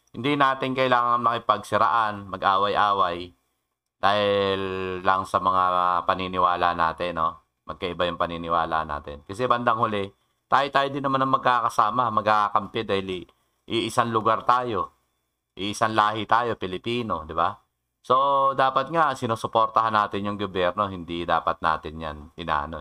Hindi natin kailangan makipagsiraan, mag-away-away dahil lang sa mga paniniwala natin, no? Magkaiba yung paniniwala natin. Kasi bandang huli, tayo din naman ang magkakasama, magkakakampi dahil iisang lugar tayo, iisang lahi tayo, Pilipino, di ba? So, dapat nga, sinusuportahan natin yung gobyerno, hindi dapat natin yan inaano.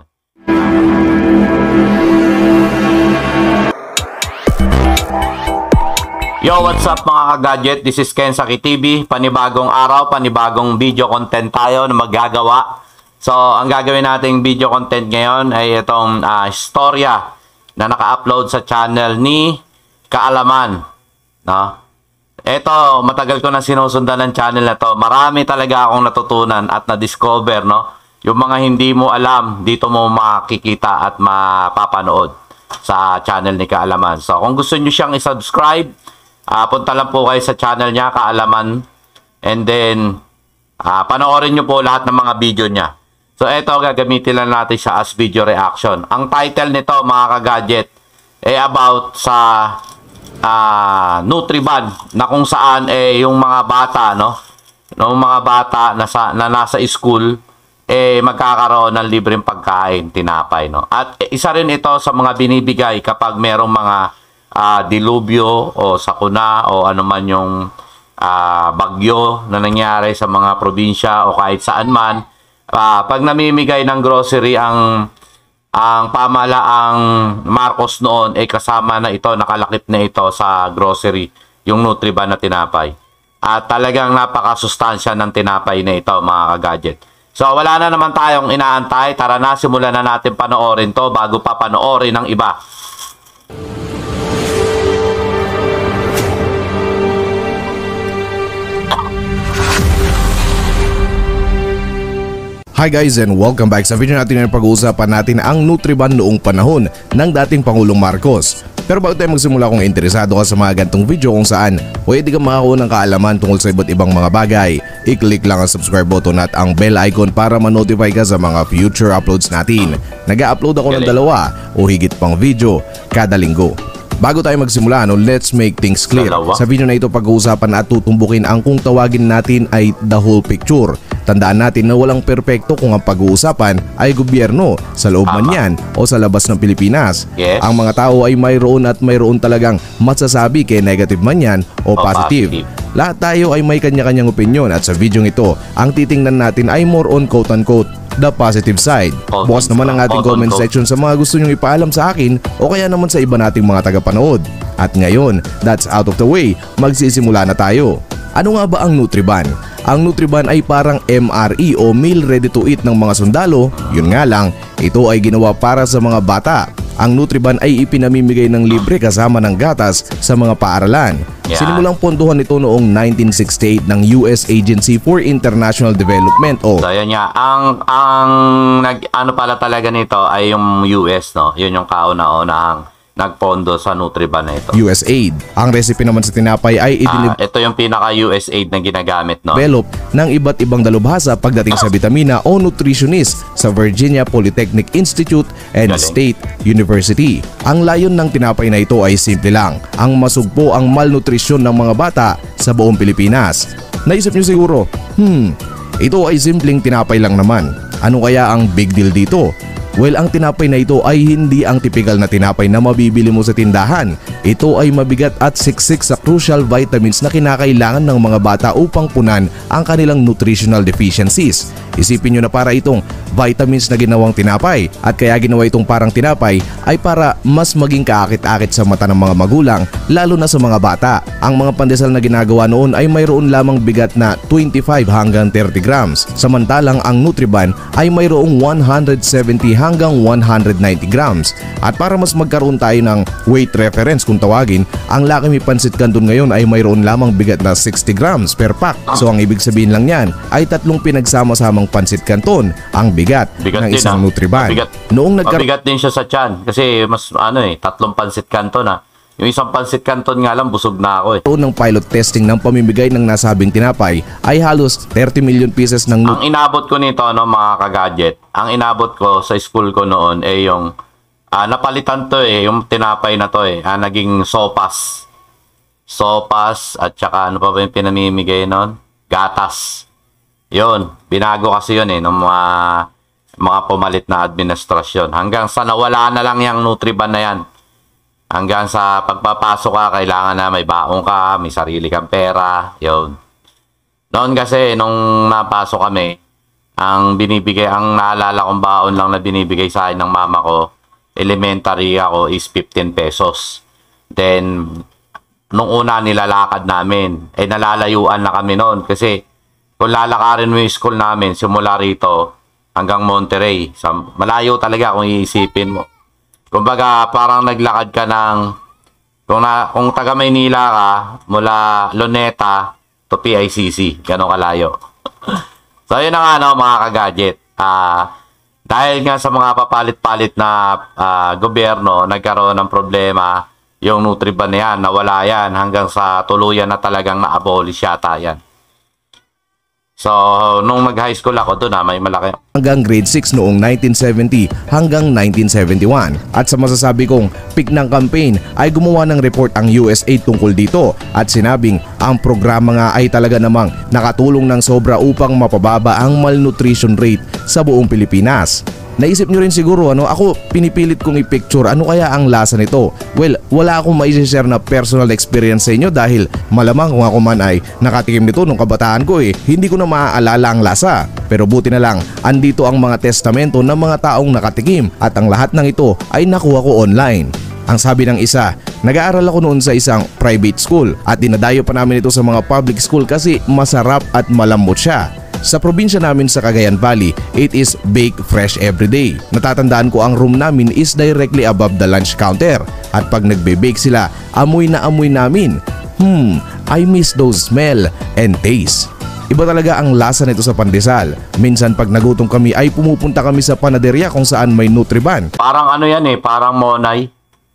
Yo, what's up mga ka-gadget? This is Ken Saki TV. Panibagong araw, panibagong video content tayo na magagawa. So, ang gagawin nating video content ngayon ay itong istorya na naka-upload sa channel ni Kaalaman. No? Ito, matagal ko na sinusundan ng channel na to. Marami talaga akong natutunan at na-discover, no? Yung mga hindi mo alam, dito mo makikita at mapapanood sa channel ni Kaalaman. So, kung gusto nyo siyang i-subscribe, punta lang po kayo sa channel niya, Kaalaman. And then, panoorin nyo po lahat ng mga video niya. So, ito, gagamitin lang natin siya as video reaction. Ang title nito, mga ka-gadget, ay about sa Nutriban, na kung saan yung mga bata, no? Yung mga bata na nasa school, magkakaroon ng libreng pagkain, tinapay, no? At isa rin ito sa mga binibigay kapag merong mga dilubyo o sakuna o anuman yung bagyo na nangyari sa mga probinsya o kahit saan man. Pag namimigay ng grocery ang pamahalaang Marcos noon, kasama na ito, nakalakip na ito sa grocery, yung Nutriban na tinapay. At talagang napakasustansya ng tinapay na ito, mga ka-gadget. So, wala na naman tayong inaantay. Tara na, simulan na natin panoorin to bago pa panoorin ng iba. Hi guys and welcome back. Sa video natin na pag-uusapan natin ang Nutriban noong panahon ng dating Pangulong Marcos. Pero bago tayo magsimula, kung interesado ka sa mga gantong video kung saan pwede kang makakuha ng kaalaman tungkol sa iba't ibang mga bagay, i-click lang ang subscribe button at ang bell icon para ma-notify ka sa mga future uploads natin. Nag-upload ako ng 2 o higit pang video kada linggo. Bago tayo magsimula, let's make things clear. Sa video na ito, pag-uusapan at tutumbukin ang kung tawagin natin ay the whole picture. Tandaan natin na walang perpekto kung ang pag-uusapan ay gobyerno, sa loob man yan o sa labas ng Pilipinas. Yes. Ang mga tao ay mayroon at mayroon talagang masasabi kay negative man yan o positive. Lahat tayo ay may kanya-kanyang opinion at sa video ito, ang titingnan natin ay more on quote-unquote the positive side. Bukas naman ang ating comment section sa mga gusto nyong ipaalam sa akin o kaya naman sa iba nating mga tagapanood. At ngayon, that's out of the way, magsisimula na tayo. Ano nga ba ang Nutriban? Ang Nutriban ay parang MRE o meal ready to eat ng mga sundalo. Yun nga lang, ito ay ginawa para sa mga bata. Ang Nutriban ay ipinamimigay ng libre kasama ng gatas sa mga paaralan. Yeah. Sinimulang pondohan ito noong 1968 ng US Agency for International Development o so, yan nga. Ano pala talaga nito ay yung US, no? Yun yung kauna-unahang nagpondo sa Nutriban na ito. USAID. Ang recipe naman sa tinapay ay ito yung pinaka-USAID na ginagamit, no? Develop ng iba't ibang dalubhasa pagdating sa vitamina o nutritionist sa Virginia Polytechnic Institute and State University. Ang layon ng tinapay na ito ay simple lang, ang masugpo ang malnutrisyon ng mga bata sa buong Pilipinas. Naisip niyo siguro, ito ay simpleng tinapay lang naman. Ano kaya ang big deal dito? Well, ang tinapay na ito ay hindi ang typical na tinapay na mabibili mo sa tindahan. Ito ay mabigat at siksik sa crucial vitamins na kinakailangan ng mga bata upang punan ang kanilang nutritional deficiencies. Isipin nyo na para itong vitamins na ginawang tinapay, at kaya ginawa itong parang tinapay ay para mas maging kaakit-akit sa mata ng mga magulang, lalo na sa mga bata. Ang mga pandesal na ginagawa noon ay mayroon lamang bigat na 25 hanggang 30 grams. Samantalang ang Nutriban ay mayroong 170 hanggang 190 grams. At para mas magkaroon tayo ng weight reference kung tawagin, ang Lucky Me Pancit Canton ngayon ay mayroon lamang bigat na 60 grams per pack. So ang ibig sabihin lang yan ay 3 pinagsama-samang Pancit Canton ang bigat ng isang Nutriban. Mabigat din siya sa tiyan kasi mas 3 Pancit Canton na. Yung isang Pancit Canton nga lang, busog na ako Ng pilot testing ng pamimigay ng nasabing tinapay ay halos 30 million pieces ng Ang inabot ko nito, mga ka-gadget, ang inabot ko sa school ko noon ay yung napalitan to yung tinapay na to naging sopas. sopas, at saka ano pa ba yung pinamimigay nun? Gatas. Yun, binago kasi yun ng mga pumalit na administrasyon. Hanggang sa nawala na lang yung Nutriban na yan. Hanggang sa pagpapasok ka, kailangan na may baong ka, may sarili kang pera. Yun. Noon kasi, nung napasok kami, ang naalala kong baon lang na binibigay sa akin ng mama ko, elementary ako, is 15 pesos. Then, nung una nilalakad namin, nalalayuan na kami noon. Kasi, kung lalakarin mo yung school namin, simula rito hanggang Monterrey, malayo talaga kung iisipin mo. Kumbaga, parang naglakad ka ng, kung taga Maynila ka, mula Luneta to PICC, gano'ng kalayo. So, yun na nga, mga ka-gadget. Dahil nga sa mga papalit-palit na gobyerno, nagkaroon ng problema, yung Nutriban na yan, nawala yan, hanggang sa tuluyan na talagang na-abolish yata yan. So, nung mag-high school ako doon may malaki. Hanggang grade 6 noong 1970 hanggang 1971. At sa masasabi kong peak ng campaign ay gumawa ng report ang USAID tungkol dito at sinabing ang programa nga ay talaga namang nakatulong ng sobra upang mapababa ang malnutrition rate sa buong Pilipinas. Naisip nyo rin siguro, ako pinipilit kong i-picture ano kaya ang lasa nito. Well, wala akong maisi-share na personal experience sa inyo dahil malamang kung ako man ay nakatikim nito nung kabataan ko hindi ko na maaalala ang lasa. Pero buti na lang, andito ang mga testamento ng mga taong nakatikim at ang lahat ng ito ay nakuha ko online. Ang sabi ng isa, nag-aaral ako noon sa isang private school at dinadayo pa namin ito sa mga public school kasi masarap at malambot siya. Sa probinsya namin sa Cagayan Valley, it is baked fresh every day. Natatandaan ko ang room namin is directly above the lunch counter. At pag nagbe-bake sila, amoy na amoy namin. I miss those smell and taste. Iba talaga ang lasa nito sa pandesal. Minsan pag nagutom kami ay pumupunta kami sa panaderya kung saan may Nutriban. Parang parang Monay.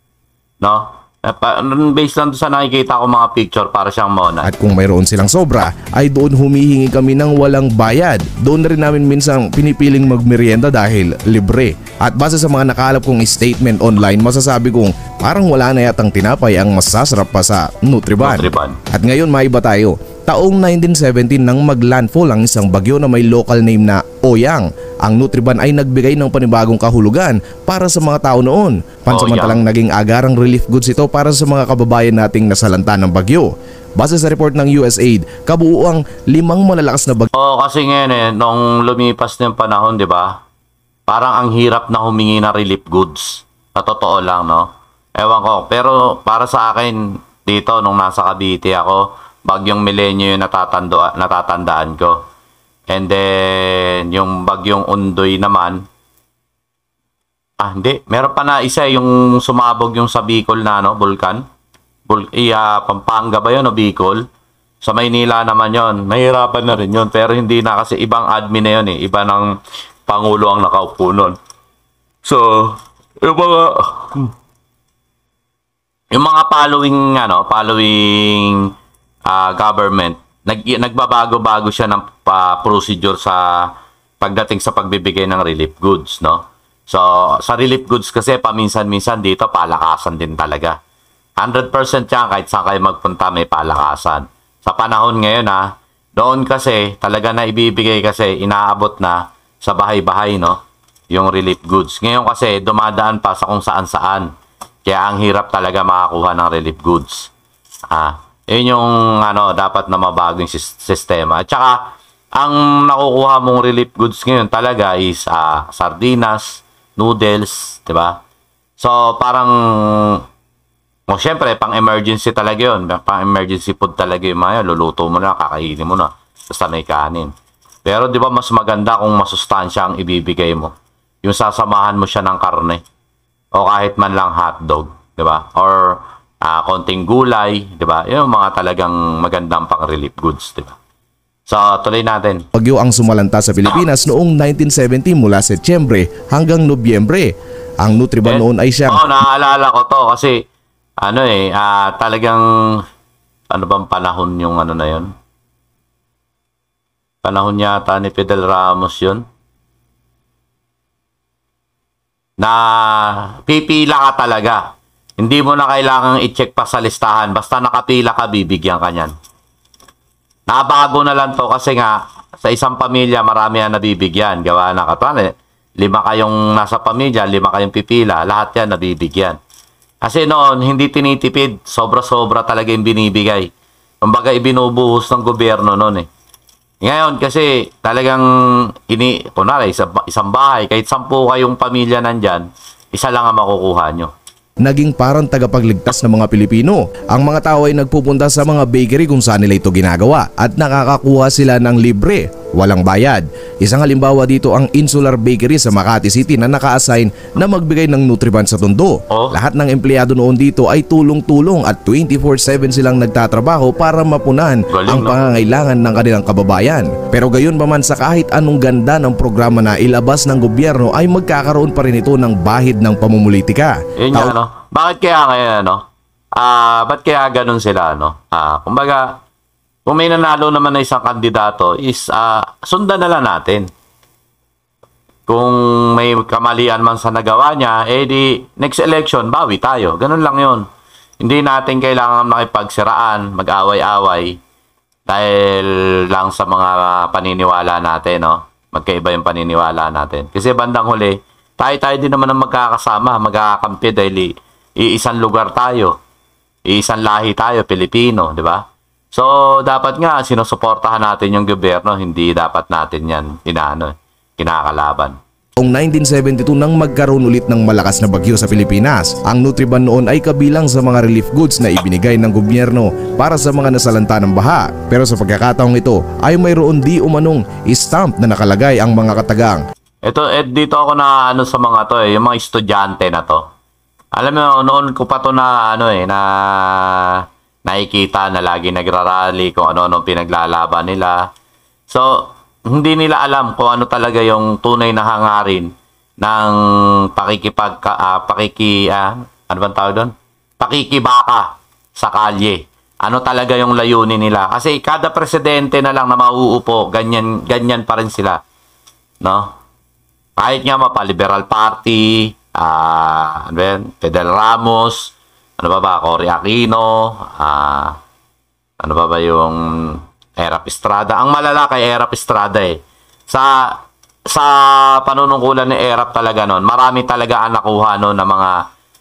No? Based lang sa nakikita ko mga picture, para siyang Monay. At kung mayroon silang sobra, ay doon humihingi kami ng walang bayad. Doon na rin namin minsang pinipiling magmerienda dahil libre. At base sa mga nakalap kong statement online, masasabi kong parang wala na yatang tinapay ang masasarap pa sa Nutriban. At ngayon maiba tayo. Taong 1917 nang maglandfall ang isang bagyo na may local name na Oyang. Ang Nutriban ay nagbigay ng panibagong kahulugan para sa mga tao noon. Pansamantalang naging agarang relief goods ito para sa mga kababayan nating nasalanta ng bagyo. Base sa report ng USAID, kabuuang 5 malalakas na bagyo. Kasi ngayon nung lumipas na yung panahon, di ba? Parang ang hirap na humingi ng relief goods. Sa totoo lang, no? Ewan ko. Pero para sa akin, dito nung nasa Cavite ako, bagyong Milenyo yung natatandaan ko. And then, yung bagyong Undoy naman, hindi. Meron pa na isa yung sumabog yung sa Bicol na, bulkan. Pampanga ba yun o Bicol? Sa Maynila naman yon. Nahirapan na rin yun. Pero hindi na kasi ibang admin na yun Iba ng Pangulo ang nakaupo nun. So, yung mga following government, nagbabago-bago siya ng procedure sa pagdating sa pagbibigay ng relief goods, no? So, sa relief goods kasi paminsan-minsan dito palakasan din talaga. 100% yan, kahit saan kayo magpunta may palakasan. Sa panahon ngayon doon kasi talaga na ibibigay kasi inaabot na sa bahay-bahay, no? Yung relief goods. Ngayon kasi dumadaan pa sa kung saan-saan. Kaya ang hirap talaga makakuha ng relief goods. Yun yung dapat na mabagong sistema. At saka, ang nakukuha mong relief goods ngayon talaga is sardinas, noodles, di ba? So, parang, syempre, pang-emergency talaga yun. Pang-emergency food talaga yung mga yun. Luluto mo na, kakainin mo na. Basta may kanin. Pero di ba mas maganda kung masustansya ang ibibigay mo? Yung sasamahan mo siya ng karne. O kahit man lang hotdog, di ba? Or konting gulay, di ba? Yung mga talagang magandang pang-relief goods, di ba? So, tuloy natin. Bagyo ang sumalanta sa Pilipinas noong 1970 mula Setyembre hanggang Nobyembre. Ang Nutriban noon ay siyang... naaalala ko to kasi talagang bang panahon yung na yun? Panahon yata ni Fidel Ramos yun. Na pipila ka talaga. Hindi mo na kailangang i-check pa sa listahan. Basta nakapila ka, bibigyan ka niyan. Nabago na lang to kasi nga, sa isang pamilya, marami ang nabibigyan. Gawa na katwan, 5 kayong nasa pamilya, 5 kayong pipila, lahat yan nabibigyan. Kasi noon, hindi tinitipid. Sobra-sobra talaga yung binibigay. Kumbaga, ibinubuhos ng gobyerno noon eh. Ngayon, kasi talagang, kunwari, isang bahay, kahit 10 kayong pamilya nandyan, isa lang ang makukuha nyo. Naging parang tagapagligtas ng mga Pilipino. Ang mga tao ay nagpupunta sa mga bakery kung saan nila ito ginagawa at nakakakuha sila ng libre, walang bayad. Isang halimbawa dito ang Insular Bakery sa Makati City na naka-assign na magbigay ng Nutriband sa Tondo. Lahat ng empleyado noon dito ay tulong-tulong at 24/7 silang nagtatrabaho para mapunan ang pangangailangan ng kanilang kababayan. Pero gayon pa man, sa kahit anong ganda ng programa na ilabas ng gobyerno ay magkakaroon pa rin ito ng bahid ng pamumulitika. Yun yan, no? Bakit kaya ngayon, ano? Ba't kaya ganun sila, no? Kumbaga, kung may nanalo naman na isang kandidato is sundan na lang natin. Kung may kamalian man sa nagawa niya, di next election, bawi tayo. Ganun lang yon. Hindi natin kailangan makipagsiraan, mag-away-away dahil lang sa mga paniniwala natin, no? Magkaiba yung paniniwala natin. Kasi bandang huli, tayo din naman ang magkakasama, magkakampi dahil iisang lugar tayo. Iisang lahi tayo, Pilipino, di ba? So, dapat nga, sinusuportahan natin yung gobyerno, hindi dapat natin yan kinakalaban. Noong 1972 nang magkaroon ulit ng malakas na bagyo sa Pilipinas, ang Nutriband noon ay kabilang sa mga relief goods na ibinigay ng gobyerno para sa mga nasalanta ng baha. Pero sa pagkakataong ito ay mayroon di umanong stamp na nakalagay ang mga katagang. Dito ako na sa mga to yung mga estudyante na to. Alam mo, noon ko pa to na na nakikita na lagi nagrarally kung ano-ano pinaglalaban nila. So, hindi nila alam kung ano talaga yung tunay na hangarin ng pakikibaka sa kalye. Ano talaga yung layunin nila? Kasi kada presidente na lang na mauupo, ganyan pa rin sila. No? Kahit nga mapa-Liberal Party, Fidel Ramos, Cory Aquino, yung Erap Estrada. Ang malala kay Erap Estrada sa panunungkulan ni Erap talaga noon, marami talaga ang nakuha noon ng mga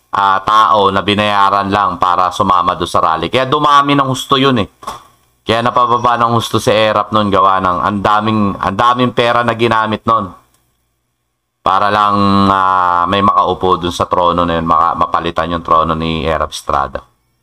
tao na binayaran lang para sumama doon sa rally. Kaya dumami ng husto yun eh. Kaya napababa ng husto si Erap noon, gawa ng ang daming pera na ginamit noon. Para lang may makaupo dun sa trono na yun, mapalitan yung trono ni Erap Estrada.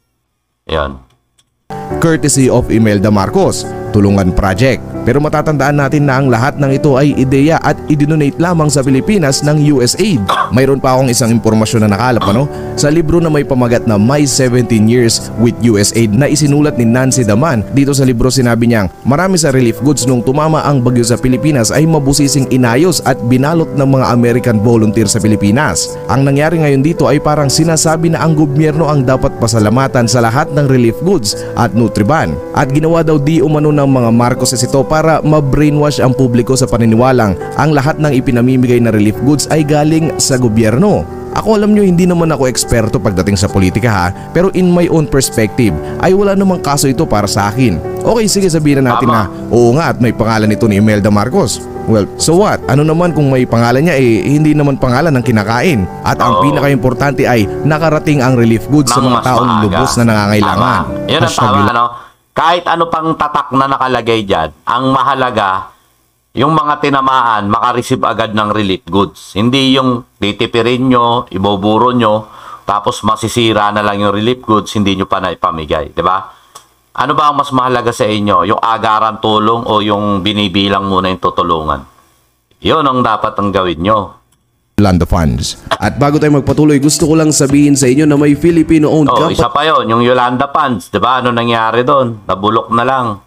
Yun. Courtesy of Imelda Marcos, Tulungan Project. Pero matatandaan natin na ang lahat ng ito ay ideya at idinonate lamang sa Pilipinas ng USAID. Mayroon pa akong isang impormasyon na nakalap sa libro na may pamagat na My 17 Years with USAID na isinulat ni Nancy Daman. Dito sa libro sinabi niyang marami sa relief goods nung tumama ang bagyo sa Pilipinas ay mabusising inayos at binalot ng mga American volunteer sa Pilipinas. Ang nangyari ngayon dito ay parang sinasabi na ang gobyerno ang dapat pasalamatan sa lahat ng relief goods at Nutriband. At ginawa daw di umano ng mga Marcoses ito para ma-brainwash ang publiko sa paniniwalang ang lahat ng ipinamimigay na relief goods ay galing sa gobyerno. Ako, alam nyo, hindi naman ako eksperto pagdating sa politika pero in my own perspective ay wala namang kaso ito para sa akin. Okay, sige, sabihin na natin na oo nga at may pangalan ito ni Imelda Marcos. Well, so what? Ano naman kung may pangalan niya hindi naman pangalan ng kinakain. At ang pinaka-importante ay nakarating ang relief goods sa mga taong lubos na nangangailangan. Yun ang tama, Kahit ano pang tatak na nakalagay dyan, ang mahalaga, yung mga tinamaan, makareceive agad ng relief goods. Hindi yung titipirin nyo, ibuburo nyo, tapos masisira na lang yung relief goods, hindi nyo pa na ipamigay. Diba? Ano ba ang mas mahalaga sa inyo? Yung agaran tulong o yung binibilang muna yung tutulungan? Yun ang dapat ang gawin nyo. Yolanda Funds. At bago tayo magpatuloy, gusto ko lang sabihin sa inyo na may Filipino-owned company. Isa pa yun, yung Yolanda Funds. Diba? Ano nangyari doon? Nabulok na lang.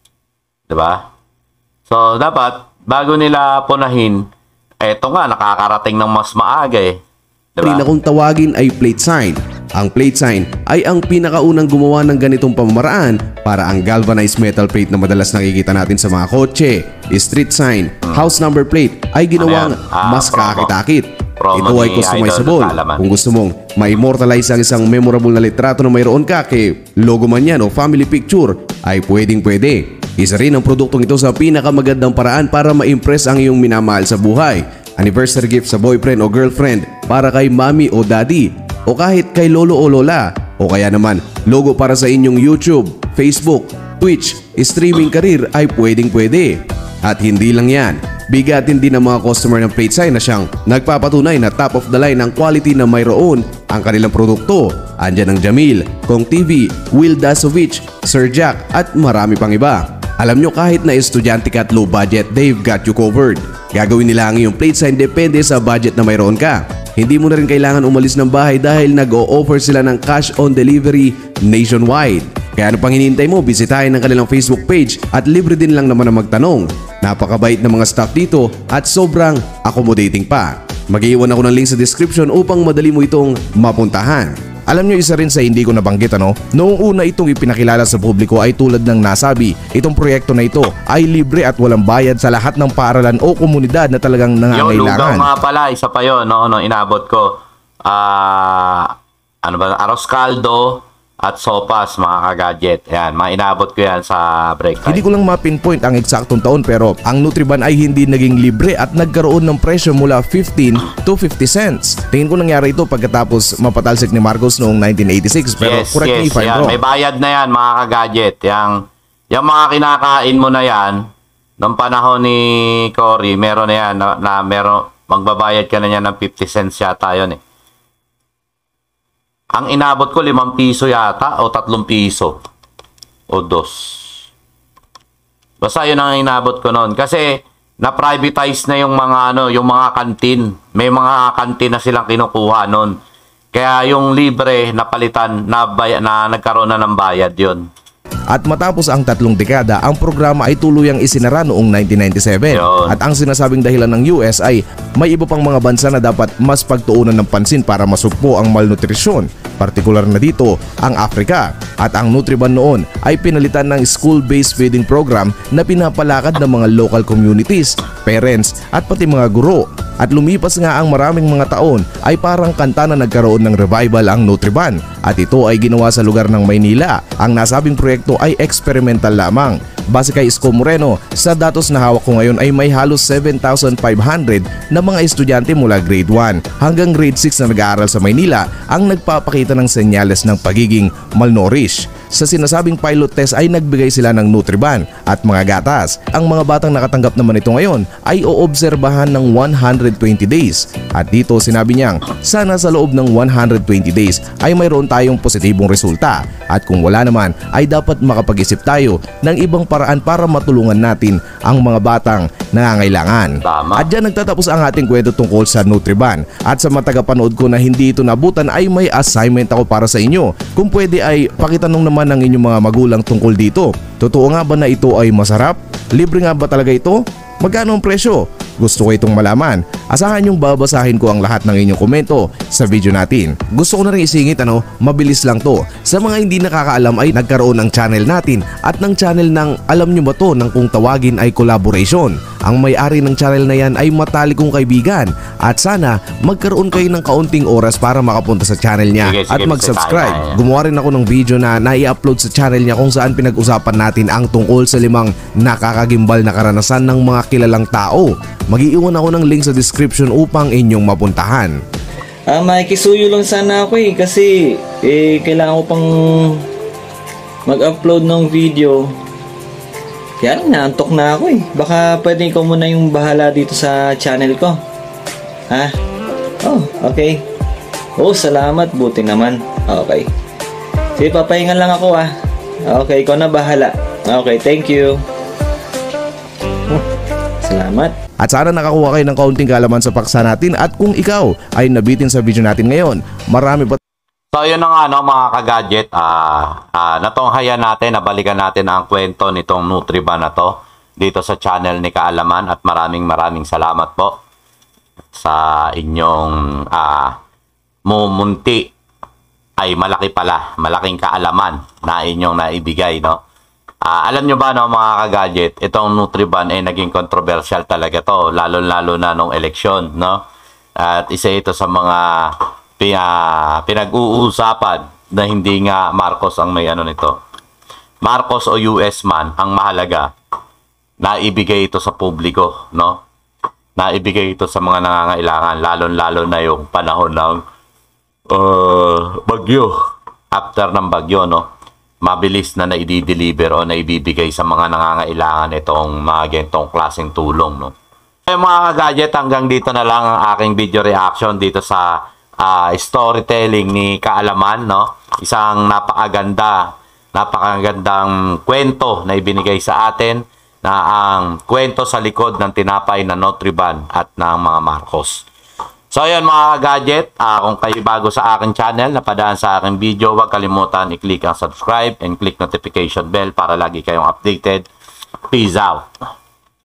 Diba? So, dapat, bago nila punahin, eto nga, nakakarating ng mas maaga Diba? Na kung tawagin ay plate sign. Ang plate sign ay ang pinakaunang gumawa ng ganitong pamamaraan para ang galvanized metal plate na madalas nakikita natin sa mga kotse, street sign, house number plate ay ginawang mas kakit-akit. promo Ito ay ni customizable. Idol Kaalaman. Kung gusto mong ma-immortalize ang isang memorable na litrato na mayroon ka kay logo man yan o family picture, ay pwedeng-pwede. Isa rin ang produktong ito sa pinakamagandang paraan para ma-impress ang iyong minamahal sa buhay. Anniversary gift sa boyfriend o girlfriend, para kay mami o daddy, o kahit kay lolo o lola, o kaya naman logo para sa inyong YouTube, Facebook, Twitch, streaming career ay pwedeng-pwede. At hindi lang yan, bigatin din ng mga customer ng PageSign na siyang nagpapatunay na top of the line ang quality na mayroon ang kanilang produkto. Andyan ang Jamil, Kong TV, Will Dasovich, Sir Jack at marami pang iba. Alam nyo, kahit na estudyante ka at low budget, they've got you covered. Gagawin nila ang iyong PageSign depende sa budget na mayroon ka. Hindi mo na rin kailangan umalis ng bahay dahil nag-o-offer sila ng cash on delivery nationwide. Kaya ano pang hinihintay mo, bisitahin ang kanilang Facebook page at libre din lang naman ang magtanong. Napakabait ng mga staff dito at sobrang accommodating pa. Mag-iwan ako ng link sa description upang madali mo itong mapuntahan. Alam nyo, isa rin sa hindi ko nabanggit, noong una itong ipinakilala sa publiko ay tulad ng nasabi, itong proyekto na ito ay libre at walang bayad sa lahat ng paaralan o komunidad na talagang nangangailangan. Yung lugaw nga pala, isa pa yun, no, inabot ko. Ano ba, arroz caldo at sopas, mga kagadget. Yan, mga inabot ko yan sa break time. Hindi ko lang ma-pinpoint ang eksaktong taon, pero ang Nutriban ay hindi naging libre at nagkaroon ng presyo mula 15 to 50 cents. Tingin ko nangyari ito pagkatapos mapatalsik ni Marcos noong 1986, pero correct me if I'm wrong. May bayad na yan, mga kagadget. Yung mga kinakain mo na yan, noong panahon ni Cory, meron na yan, na meron, magbabayad ka na yan ng 50 cents yata yun eh. Ang inabot ko 5 piso yata o 3 piso o 2. Basta yun ang inabot ko noon kasi na-privatize na yung mga yung mga kantin. May mga kantin na silang kinukuha noon. Kaya yung libre napalitan na nagkaroon na ng bayad yun. At matapos ang 3 dekada, ang programa ay tuluyang isinara noong 1997. Yun. At ang sinasabing dahilan ng US ay may iba pang mga bansa na dapat mas pagtuunan ng pansin para masugpo ang malnutrisyon. Partikular na dito ang Africa. At ang Nutriban noon ay pinalitan ng school-based feeding program na pinapalakad ng mga local communities, parents at pati mga guro. At lumipas nga ang maraming mga taon ay parang kanta na nagkaroon ng revival ang Nutriban. At ito ay ginawa sa lugar ng Maynila. Ang nasabing proyekto ay experimental lamang. Base kay Isko Moreno, sa datos na hawak ko ngayon ay may halos 7,500 na mga estudyante mula grade 1 hanggang grade 6 na nag-aaral sa Maynila ang nagpapakita ng senyales ng pagiging malnourished. Sa sinasabing pilot test ay nagbigay sila ng Nutriban at mga gatas. Ang mga batang nakatanggap naman ito ngayon ay oobserbahan ng 120 days. At dito sinabi niyang sana sa loob ng 120 days ay mayroon tayong positibong resulta. At kung wala naman ay dapat makapag-isip tayo ng ibang paraan para matulungan natin ang mga batang nangangailangan. Tama. At dyan nagtatapos ang ating kwento tungkol sa Nutriban. At sa mga tagapanood ko na hindi ito nabutan ay may assignment ako para sa inyo. Kung pwede ay pakitanong naman ng inyong mga magulang tungkol dito. Totoo nga ba na ito ay masarap? Libre nga ba talaga ito? Magkano ang presyo? Gusto ko itong malaman. Asahan yung babasahin ko ang lahat ng inyong komento sa video natin. Gusto ko na rin isingit mabilis lang to. Sa mga hindi nakakaalam ay nagkaroon ng channel natin at ng channel ng alam nyo ba to ng kung tawagin ay collaboration. Ang may-ari ng channel na yan ay matalik kong kaibigan at sana magkaroon kayo ng kaunting oras para makapunta sa channel niya at mag-subscribe. Gumawa rin ako ng video na nai-upload sa channel niya kung saan pinag-usapan natin ang tungkol sa 5 nakakagimbal na karanasan ng mga kilalang tao. Mag-iiwan ako ng link sa description upang inyong mapuntahan. Makikisuyo lang sana ako kasi kailangan ko pang mag-upload ng video. Kaya naantok na ako Baka pwede ikaw muna yung bahala dito sa channel ko. Ha? Oh, okay. Oh, salamat. Buti naman. Okay. Sige, papahinga lang ako Okay, ikaw na bahala. Okay, thank you. Salamat. At sana nakakuha kayo ng kaunting kaalaman sa paksa natin at kung ikaw ay nabitin sa video natin ngayon, marami pa. So yun na nga mga ka-gadget, natunghayan natin, nabalikan natin ang kwento nitong Nutriban na to dito sa channel ni Kaalaman at maraming salamat po sa inyong mumunti ay malaki pala, malaking kaalaman na inyong naibigay, no? Alam nyo ba mga ka-gadget, itong Nutriban ay naging controversial talaga to, lalo na nung eleksyon, no? At isa ito sa mga pinag-uusapan na hindi nga Marcos ang may ano nito. Marcos o US man, ang mahalaga, naibigay ito sa publiko, no? Naibigay ito sa mga nangangailangan, lalo-lalo na yung panahon ng bagyo. After ng bagyo, no? Mabilis na naidi-deliver o naibibigay sa mga nangangailangan itong mga ganitong klaseng tulong, no? Mga gadget, hanggang dito na lang ang aking video reaction dito sa storytelling ni Kaalaman, no? Isang napakagandang kwento na ibinigay sa atin, na ang kwento sa likod ng tinapay na Nutriban at ng mga Marcos. So ayun mga gadget, kung kayo bago sa aking channel, napadaan sa aking video, huwag kalimutan i-click ang subscribe and click notification bell para lagi kayong updated. Peace out!